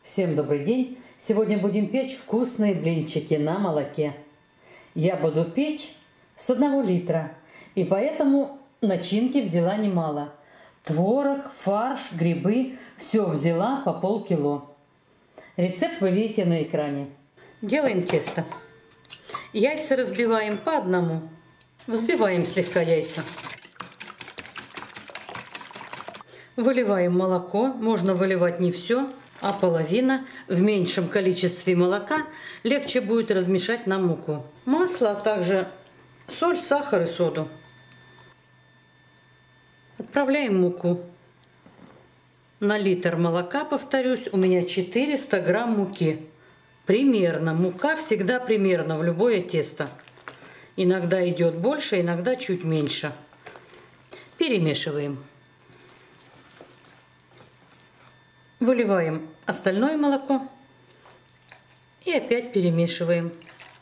Всем добрый день! Сегодня будем печь вкусные блинчики на молоке. Я буду печь с 1 литра, и поэтому начинки взяла немало. Творог, фарш, грибы – все взяла по полкило. Рецепт вы видите на экране. Делаем тесто. Яйца разбиваем по одному. Взбиваем слегка яйца. Выливаем молоко. Можно выливать не все, а половина. В меньшем количестве молока легче будет размешать нам муку. Масло, а также соль, сахар и соду. Отправляем муку. На литр молока, повторюсь, у меня 400 грамм муки. Примерно. Мука всегда примерно в любое тесто. Иногда идет больше, иногда чуть меньше. Перемешиваем. Выливаем остальное молоко и опять перемешиваем.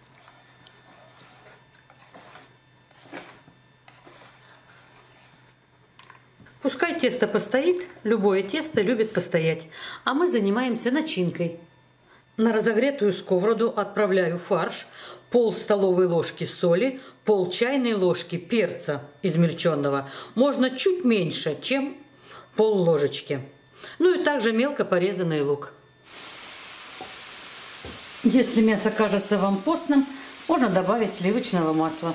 Пускай тесто постоит, любое тесто любит постоять, а мы занимаемся начинкой. На разогретую сковороду отправляю фарш, пол столовой ложки соли, пол чайной ложки перца измельченного, можно чуть меньше, чем пол ложечки. Ну и также мелко порезанный лук. Если мясо кажется вам постным, можно добавить сливочного масла.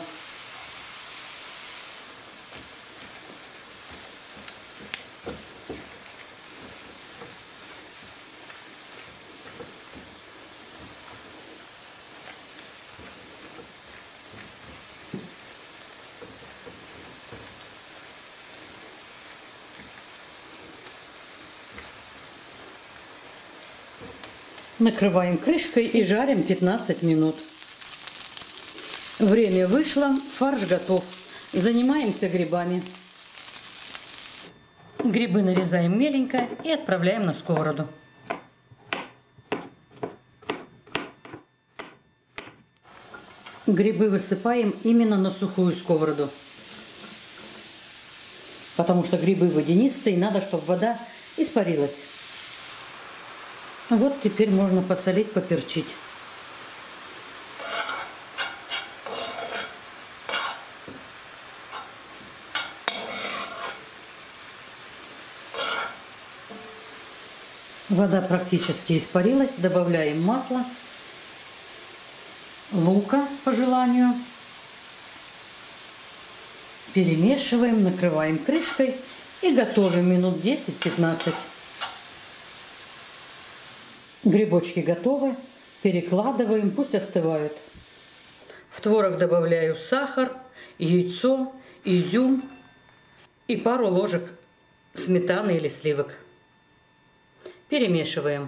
Накрываем крышкой и жарим 15 минут. Время вышло, фарш готов. Занимаемся грибами. Грибы нарезаем меленько и отправляем на сковороду. Грибы высыпаем именно на сухую сковороду, потому что грибы водянистые, надо, чтобы вода испарилась. Вот теперь можно посолить, поперчить. Вода практически испарилась. Добавляем масло, лука по желанию. Перемешиваем, накрываем крышкой и готовим минут 10-15. Грибочки готовы. Перекладываем, пусть остывают. В творог добавляю сахар, яйцо, изюм и пару ложек сметаны или сливок. Перемешиваем.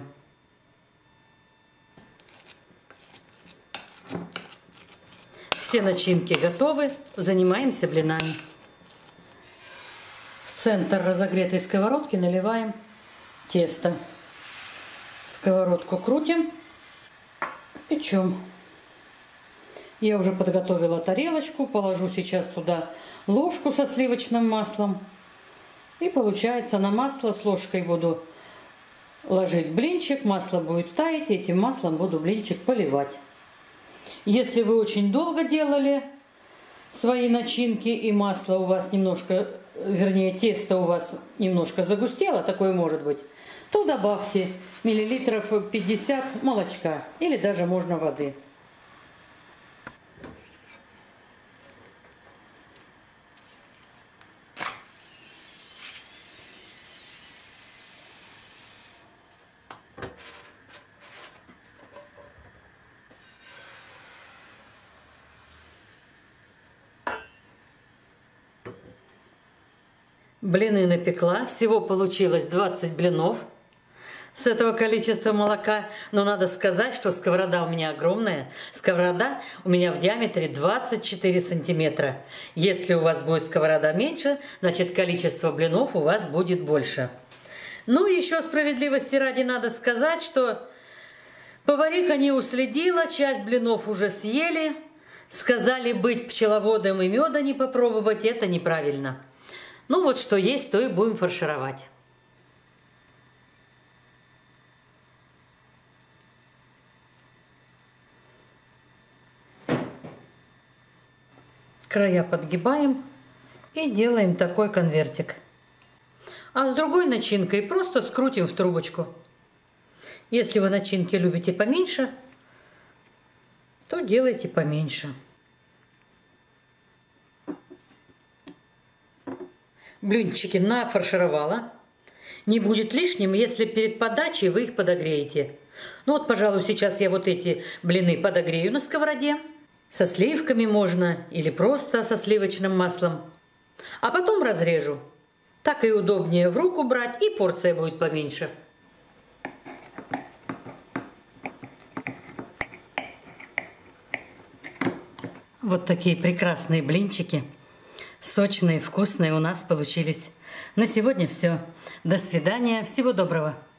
Все начинки готовы. Занимаемся блинами. В центр разогретой сковородки наливаем тесто. Сковородку крутим, печем. Я уже подготовила тарелочку, положу сейчас туда ложку со сливочным маслом. И получается, на масло с ложкой буду ложить блинчик, масло будет таять, и этим маслом буду блинчик поливать. Если вы очень долго делали свои начинки и масло у вас немножко, вернее тесто у вас немножко загустело, такое может быть, то добавьте миллилитров 50 молочка или даже можно воды. Блины напекла, всего получилось 20 блинов с этого количества молока, но надо сказать, что сковорода у меня огромная. Сковорода у меня в диаметре 24 сантиметра. Если у вас будет сковорода меньше, значит количество блинов у вас будет больше. Ну и еще справедливости ради надо сказать, что повариха не уследила, часть блинов уже съели. Сказали быть пчеловодом и меда не попробовать, это неправильно. Ну вот что есть, то и будем фаршировать. Края подгибаем и делаем такой конвертик. А с другой начинкой просто скрутим в трубочку. Если вы начинки любите поменьше, то делайте поменьше. Блинчики нафаршировала. Не будет лишним, если перед подачей вы их подогреете. Ну вот, пожалуй, сейчас я вот эти блины подогрею на сковороде. Со сливками можно или просто со сливочным маслом. А потом разрежу. Так и удобнее в руку брать, и порция будет поменьше. Вот такие прекрасные блинчики. Сочные, вкусные у нас получились. На сегодня все. До свидания. Всего доброго.